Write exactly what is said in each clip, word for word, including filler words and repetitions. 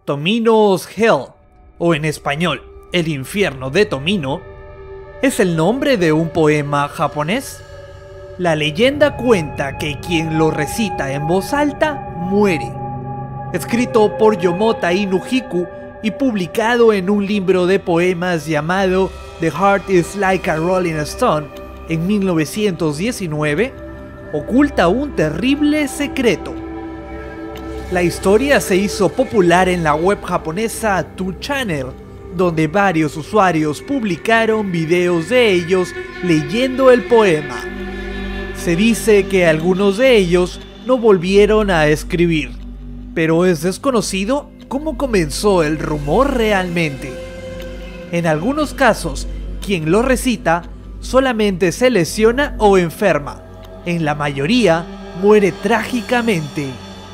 Tomino's Hell, o en español, El infierno de Tomino, es el nombre de un poema japonés. La leyenda cuenta que quien lo recita en voz alta muere. Escrito por Yomota Inuhiku y publicado en un libro de poemas llamado The Heart is Like a Rolling Stone en mil novecientos diecinueve, oculta un terrible secreto. La historia se hizo popular en la web japonesa two channel, donde varios usuarios publicaron videos de ellos leyendo el poema. Se dice que algunos de ellos no volvieron a escribir, pero es desconocido cómo comenzó el rumor realmente. En algunos casos, quien lo recita solamente se lesiona o enferma. En la mayoría, muere trágicamente.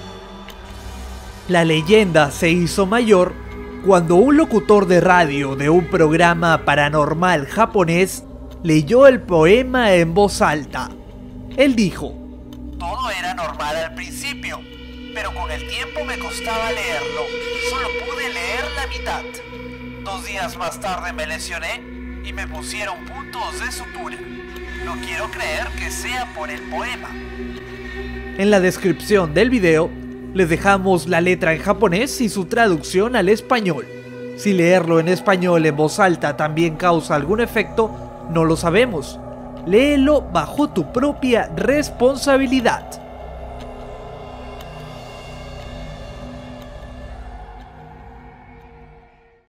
La leyenda se hizo mayor cuando un locutor de radio de un programa paranormal japonés leyó el poema en voz alta. Él dijo: todo era normal al principio, pero con el tiempo me costaba leerlo. Solo pude leer la mitad. Dos días más tarde me lesioné y me pusieron puntos de sutura. No quiero creer que sea por el poema. En la descripción del video les dejamos la letra en japonés y su traducción al español. Si leerlo en español en voz alta también causa algún efecto, no lo sabemos. Léelo bajo tu propia responsabilidad.